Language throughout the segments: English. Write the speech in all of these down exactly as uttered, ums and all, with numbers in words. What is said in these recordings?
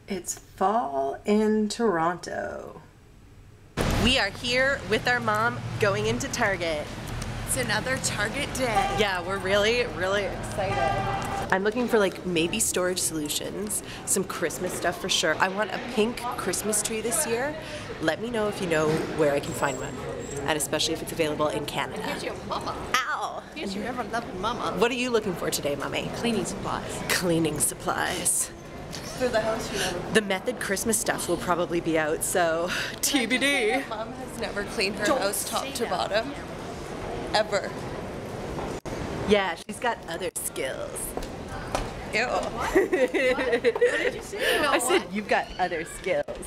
It's fall in Toronto. We are here with our mom going into Target. It's another Target day. Yeah, we're really, really excited. I'm looking for like maybe storage solutions, some Christmas stuff for sure. I want a pink Christmas tree this year. Let me know if you know where I can find one, and especially if it's available in Canada. Here's your mama. Ow! Here's your ever loving mama. What are you looking for today, Mommy? Cleaning supplies. Cleaning supplies. For the house, you know. The Method Christmas stuff will probably be out, so T B D. Mom has never cleaned her Don't house top to bottom. Ever. Yeah, she's got other skills. Ew. What? What did you say? You know I said what? you've got other skills.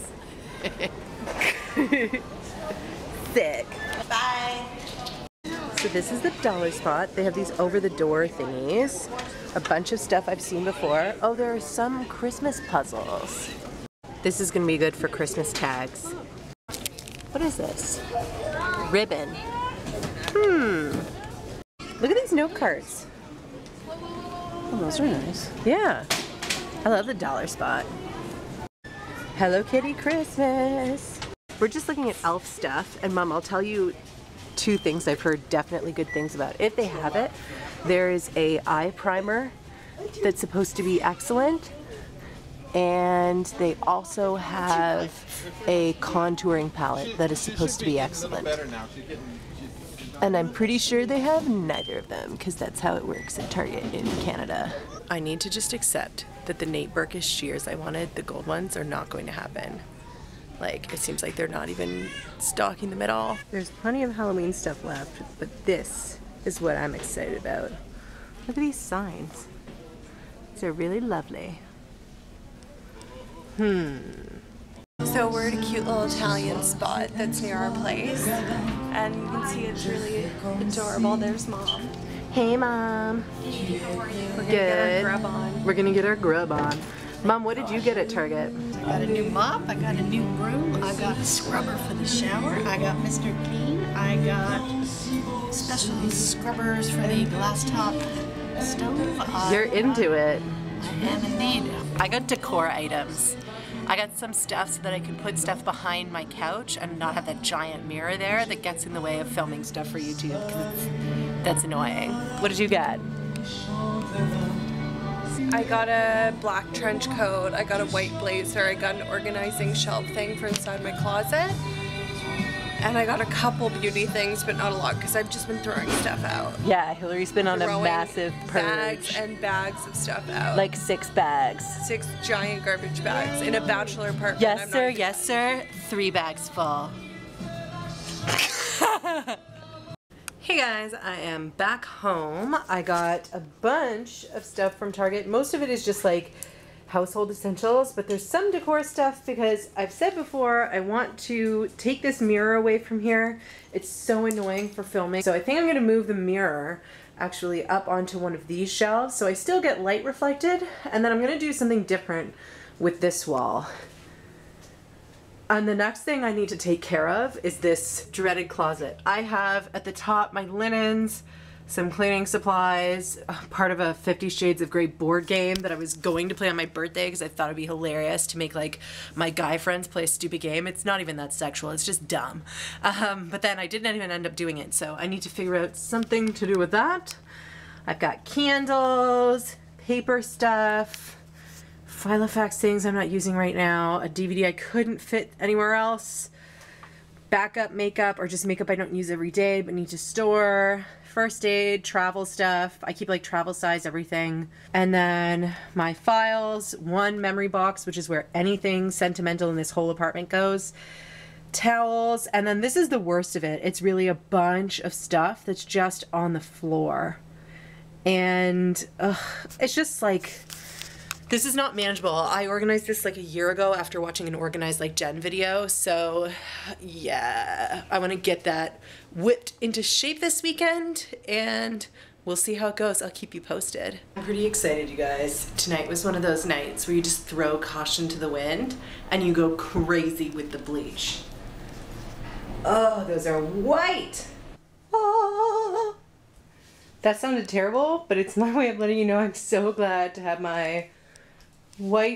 Sick. Bye. So this is the dollar spot. They have these over-the-door thingies. A bunch of stuff I've seen before. Oh, there are some Christmas puzzles. This is gonna be good for Christmas tags. What is this? Ribbon. Hmm. Look at these note cards. Oh, those are nice. Yeah. I love the dollar spot. Hello Kitty Christmas. We're just looking at elf stuff, and Mom, I'll tell you two things I've heard definitely good things about. If they have it, there is a eye primer that's supposed to be excellent, and they also have a contouring palette that is supposed to be excellent. And I'm pretty sure they have neither of them, because that's how it works at Target in Canada. I need to just accept that the Nate Berkus shears I wanted, the gold ones, are not going to happen. Like, it seems like they're not even stocking them at all. There's plenty of Halloween stuff left, but this is what I'm excited about. Look at these signs. These are really lovely. Hmm. So we're at a cute little Italian spot that's near our place, and you can see it's really adorable. There's Mom. Hey, Mom. We're gonna Good. get our grub on. We're gonna get our grub on. Mom, what did you get at Target? I got a new mop, I got a new broom, I got a scrubber for the shower, I got Mister Clean, I got special scrubbers for the glass top stove. I, You're into it. I am indeed. I got decor items. I got some stuff so that I can put stuff behind my couch and not have that giant mirror there that gets in the way of filming stuff for YouTube, because that's annoying. What did you get? I got a black trench coat, I got a white blazer, I got an organizing shelf thing for inside my closet, and I got a couple beauty things, but not a lot, because I've just been throwing stuff out. Yeah, Hillary's been on a Throwing massive purge. bags and bags of stuff out. Like six bags. Six giant garbage bags in a bachelor apartment. Yes I'm sir, not- yes sir, three bags full. Hey guys, I am back home. I got a bunch of stuff from Target. Most of it is just like household essentials, but there's some decor stuff because I've said before I want to take this mirror away from here. It's so annoying for filming. So I think I'm gonna move the mirror actually up onto one of these shelves so I still get light reflected, and then I'm gonna do something different with this wall. And the next thing I need to take care of is this dreaded closet. I have at the top my linens, some cleaning supplies, part of a Fifty Shades of Grey board game that I was going to play on my birthday because I thought it'd be hilarious to make like my guy friends play a stupid game. It's not even that sexual, it's just dumb. Um, but then I didn't even end up doing it, so I need to figure out something to do with that. I've got candles, paper stuff, Filofax things I'm not using right now, a D V D I couldn't fit anywhere else, backup makeup or just makeup I don't use every day but need to store, first aid, travel stuff. I keep like travel size everything. And then my files, one memory box, which is where anything sentimental in this whole apartment goes, towels, and then this is the worst of it. It's really a bunch of stuff that's just on the floor. And ugh, it's just like, this is not manageable. I organized this like a year ago after watching an Organized Like Jen video, so yeah, I want to get that whipped into shape this weekend, and we'll see how it goes. I'll keep you posted. I'm pretty excited, you guys. Tonight was one of those nights where you just throw caution to the wind and you go crazy with the bleach. Oh, those are white! Oh. That sounded terrible, but it's my way of letting you know I'm so glad to have my white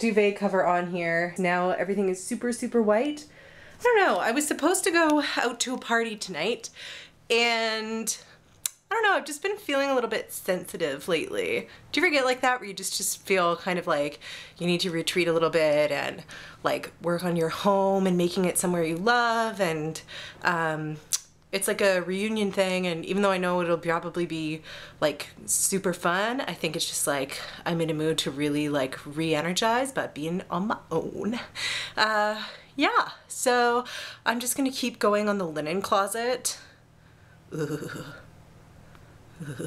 duvet cover on here. Now everything is super, super white. I don't know, I was supposed to go out to a party tonight, and I don't know, I've just been feeling a little bit sensitive lately. Do you ever get like that where you just, just feel kind of like you need to retreat a little bit and like work on your home and making it somewhere you love, and um, it's like a reunion thing, and even though I know it'll probably be like super fun, I think it's just like I'm in a mood to really like re-energize by being on my own. Uh, yeah, so I'm just gonna keep going on the linen closet. Ooh. Ooh.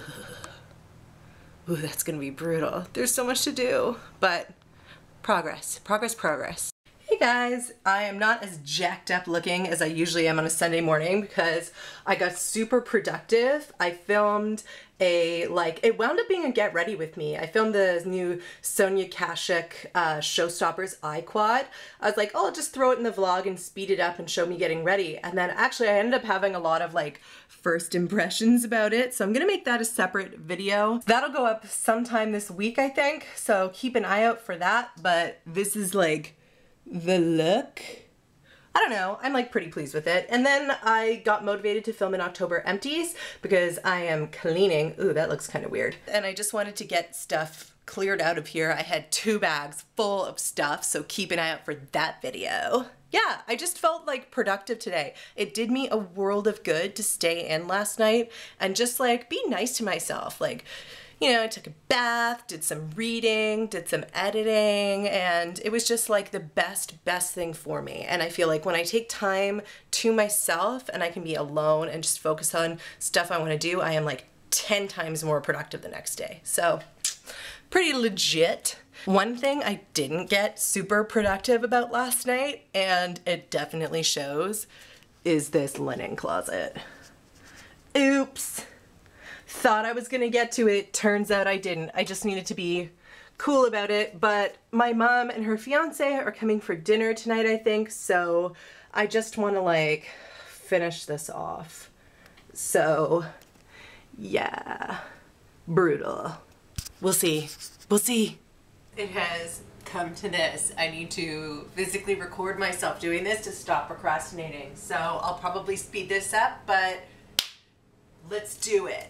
Ooh, that's gonna be brutal. There's so much to do, but progress, progress, progress. Hey guys, I am not as jacked up looking as I usually am on a Sunday morning because I got super productive. I filmed a, like, it wound up being a get ready with me. I filmed the new Sonia Kashuk uh, Showstoppers iQuad. I was like, oh, I'll just throw it in the vlog and speed it up and show me getting ready. And then actually I ended up having a lot of like first impressions about it. So I'm gonna make that a separate video. That'll go up sometime this week, I think. So keep an eye out for that. But this is like the look. I don't know, I'm like pretty pleased with it. And then I got motivated to film in October empties because I am cleaning. Ooh, that looks kind of weird. And I just wanted to get stuff cleared out of here. I had two bags full of stuff, so keep an eye out for that video. Yeah, I just felt like productive today. It did me a world of good to stay in last night and just like be nice to myself. Like, you know, I took a bath, did some reading, did some editing, and it was just like the best, best thing for me. And I feel like when I take time to myself and I can be alone and just focus on stuff I want to do, I am like ten times more productive the next day. So pretty legit. One thing I didn't get super productive about last night, and it definitely shows, is this linen closet. Oops. Thought I was gonna get to it, turns out I didn't. I just needed to be cool about it, but my mom and her fiance are coming for dinner tonight, I think, so I just wanna like finish this off. So yeah, brutal. We'll see, we'll see. It has come to this. I need to physically record myself doing this to stop procrastinating. So I'll probably speed this up, but let's do it.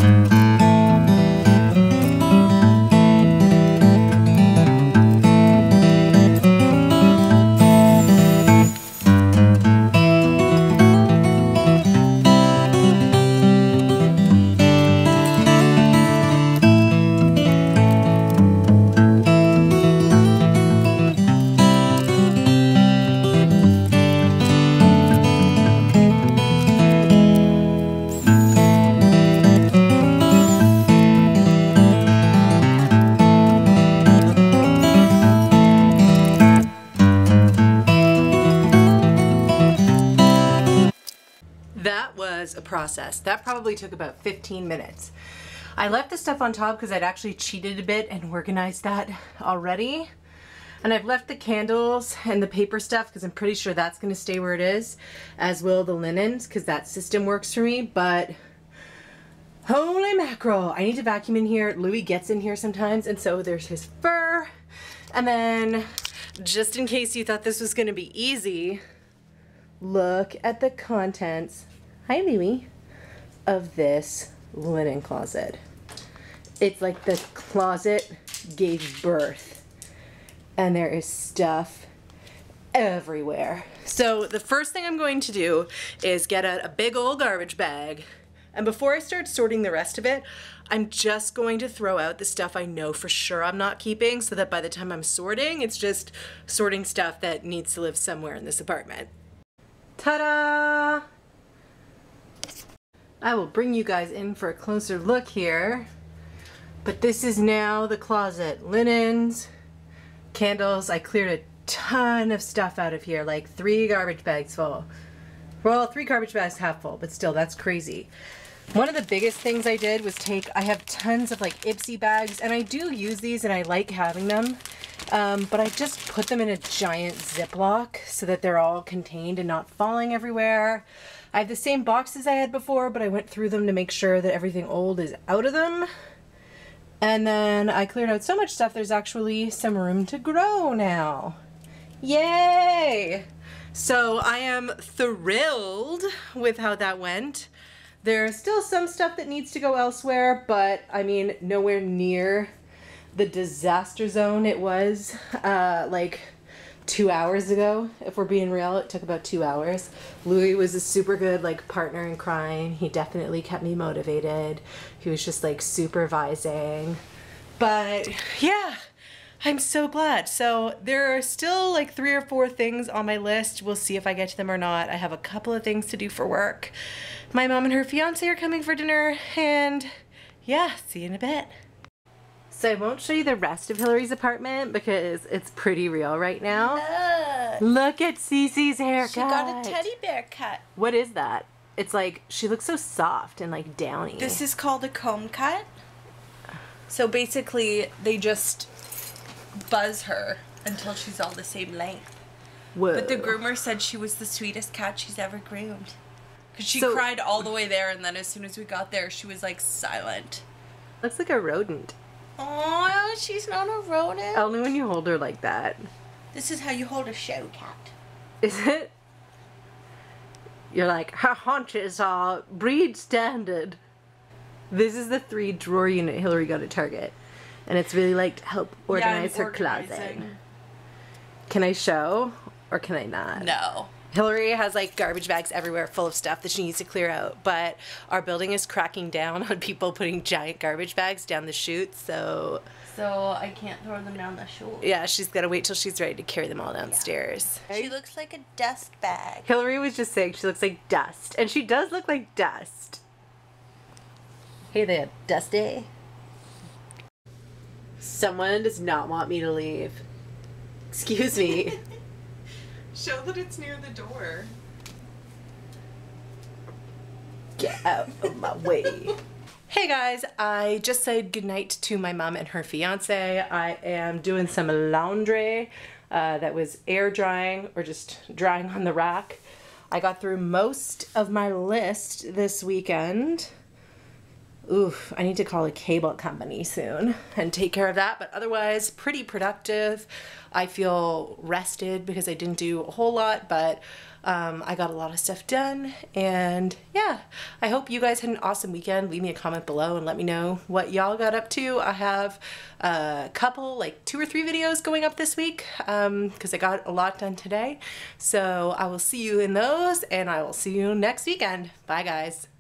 A process. That probably took about fifteen minutes. I left the stuff on top because I'd actually cheated a bit and organized that already. And I've left the candles and the paper stuff because I'm pretty sure that's going to stay where it is, as will the linens because that system works for me. But holy mackerel, I need to vacuum in here. Louis gets in here sometimes, and so there's his fur. And then, just in case you thought this was going to be easy, look at the contents. Hi, Louie, of this linen closet. It's like the closet gave birth, and there is stuff everywhere. So the first thing I'm going to do is get out a big old garbage bag, and before I start sorting the rest of it, I'm just going to throw out the stuff I know for sure I'm not keeping, so that by the time I'm sorting, it's just sorting stuff that needs to live somewhere in this apartment. Ta-da! I will bring you guys in for a closer look here. But this is now the closet. Linens, candles. I cleared a ton of stuff out of here, like three garbage bags full. Well, three garbage bags half full, but still, that's crazy. One of the biggest things I did was take, I have tons of like Ipsy bags, and I do use these and I like having them, um, but I just put them in a giant Ziploc so that they're all contained and not falling everywhere. I have the same boxes I had before, but I went through them to make sure that everything old is out of them. And then I cleared out so much stuff, there's actually some room to grow now. Yay! So I am thrilled with how that went. There's still some stuff that needs to go elsewhere, but I mean, nowhere near the disaster zone it was uh, like two hours ago. If we're being real, it took about two hours. Louis was a super good like partner in crime. He definitely kept me motivated. He was just like supervising. But yeah, I'm so glad. So there are still like three or four things on my list. We'll see if I get to them or not. I have a couple of things to do for work. My mom and her fiance are coming for dinner, and yeah, see you in a bit. So I won't show you the rest of Hillary's apartment because it's pretty real right now. Look, Look at Cece's haircut. she got a teddy bear cut. What is that? It's like, she looks so soft and like downy. This is called a comb cut. So basically, they just buzz her until she's all the same length. Whoa. But the groomer said she was the sweetest cat she's ever groomed. Because she So- cried all the way there, and then as soon as we got there, she was like silent. Looks like a rodent. Oh, she's not a rodent. Only when you hold her like that. This is how you hold a show cat. Is it? You're like, her haunches are breed standard. This is the three drawer unit Hillary got at Target. And it's really like to help organize Yeah, I'm her closet. organizing. Can I show or can I not? No. Hillary has like garbage bags everywhere full of stuff that she needs to clear out, but our building is cracking down on people putting giant garbage bags down the chute, so So I can't throw them down the chute. yeah, she's got to wait till she's ready to carry them all downstairs. She looks like a dust bag. Hillary was just saying she looks like dust, and she does look like dust. Hey there, Dusty. Someone does not want me to leave. Excuse me. Show that it's near the door. Get out of my way. Hey guys, I just said goodnight to my mom and her fiance. I am doing some laundry uh, that was air drying or just drying on the rack. I got through most of my list this weekend. Oof, I need to call a cable company soon and take care of that, but otherwise pretty productive. I feel rested because I didn't do a whole lot, but um, I got a lot of stuff done, and yeah, I hope you guys had an awesome weekend. Leave me a comment below and let me know what y'all got up to. I have a couple, like two or three videos going up this week um, because I got a lot done today, so I will see you in those, and I will see you next weekend. Bye guys.